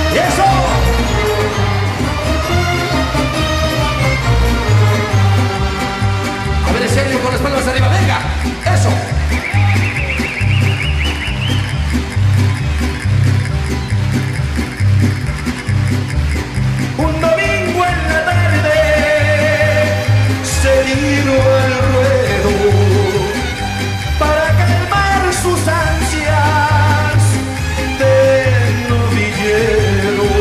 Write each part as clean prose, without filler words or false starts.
¡Y eso! A ver, Sergio, con las palmas arriba, venga. Eso. Un domingo en la tarde se vino al ruedo para calmar sus ansias de novillero.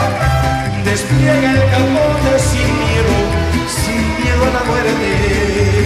Despliega el capote sin miedo a la muerte.